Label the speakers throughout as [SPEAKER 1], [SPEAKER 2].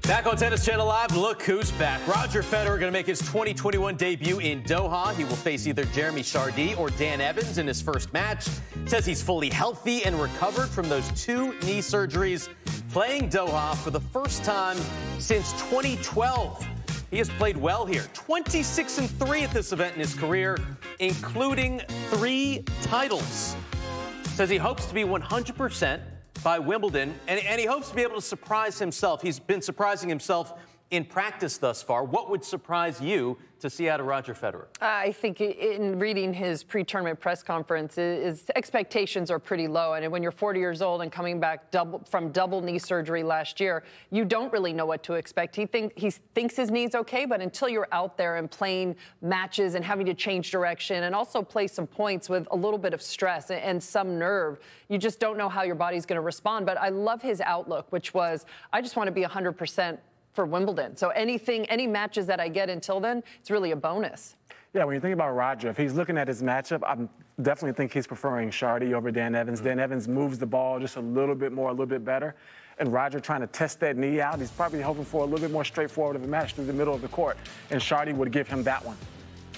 [SPEAKER 1] Back on Tennis Channel Live, look who's back. Roger Federer going to make his 2021 debut in Doha. He will face either Jeremy Chardy or Dan Evans in his first match. Says he's fully healthy and recovered from those 2 knee surgeries. Playing Doha for the first time since 2012. He has played well here. 26-3 at this event in his career, including 3 titles. Says he hopes to be 100% by Wimbledon, and he hopes to be able to surprise himself. He's been surprising himself in practice thus far. What would surprise you to see out of Roger Federer?
[SPEAKER 2] I think in reading his pre-tournament press conference, his expectations are pretty low. And when you're 40 years old and coming back from double knee surgery last year, you don't really know what to expect. He thinks his knee's okay, but until you're out there and playing matches and having to change direction and also play some points with a little bit of stress and some nerve, you just don't know how your body's going to respond. But I love his outlook, which was, I just want to be 100% for Wimbledon. So any matches that I get until then, it's really a bonus.
[SPEAKER 3] Yeah, when you think about Roger, if he's looking at his matchup, I definitely think he's preferring Chardy over Dan Evans. Dan Evans moves the ball just a little bit more, a little bit better. And Roger trying to test that knee out, he's probably hoping for a little bit more straightforward of a match through the middle of the court. And Chardy would give him that one.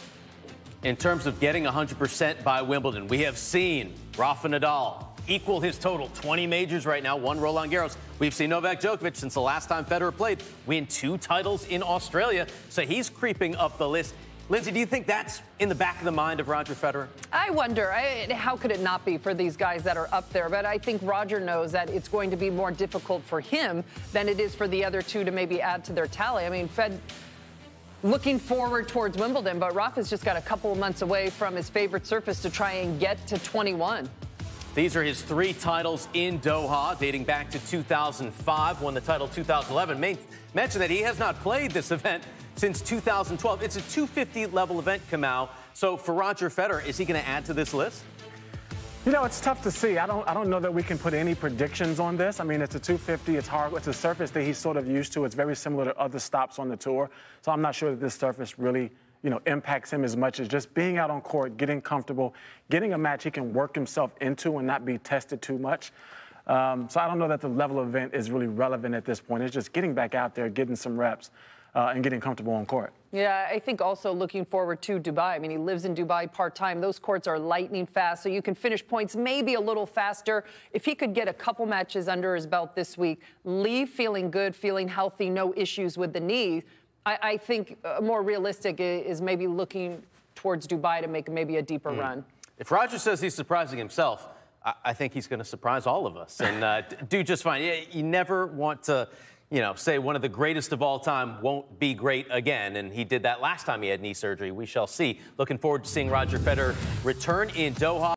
[SPEAKER 1] In terms of getting 100% by Wimbledon, we have seen Rafa Nadal equal his total, 20 majors right now, 1 Roland Garros. We've seen Novak Djokovic since the last time Federer played win 2 titles in Australia, so he's creeping up the list. Lindsay, do you think that's in the back of the mind of Roger Federer?
[SPEAKER 2] I wonder. How could it not be for these guys that are up there? But I think Roger knows that it's going to be more difficult for him than it is for the other 2 to maybe add to their tally. I mean, Fed looking forward towards Wimbledon, but Rafa's just got a couple of months away from his favorite surface to try and get to 21.
[SPEAKER 1] These are his 3 titles in Doha, dating back to 2005, won the title 2011. Mention that he has not played this event since 2012. It's a 250-level event, Kamau. So for Roger Federer, is he going to add to this list?
[SPEAKER 3] You know, it's tough to see. I don't know that we can put any predictions on this. I mean, it's a 250. It's hard. It's a surface that he's sort of used to. It's very similar to other stops on the tour. So I'm not sure that this surface really, impacts him as much as just being out on court, getting comfortable, getting a match he can work himself into and not be tested too much. So I don't know that the level of event is really relevant at this point. It's just getting back out there, getting some reps, and getting comfortable on court.
[SPEAKER 2] Yeah, I think also looking forward to Dubai. I mean, he lives in Dubai part-time. Those courts are lightning fast, so you can finish points maybe a little faster. If he could get a couple matches under his belt this week, leave feeling good, feeling healthy, no issues with the knee, I think more realistic is maybe looking towards Dubai to make maybe a deeper run.
[SPEAKER 1] If Roger says he's surprising himself, I think he's going to surprise all of us and do just fine. You never want to, say one of the greatest of all time won't be great again, and he did that last time he had knee surgery. We shall see. Looking forward to seeing Roger Federer return in Doha.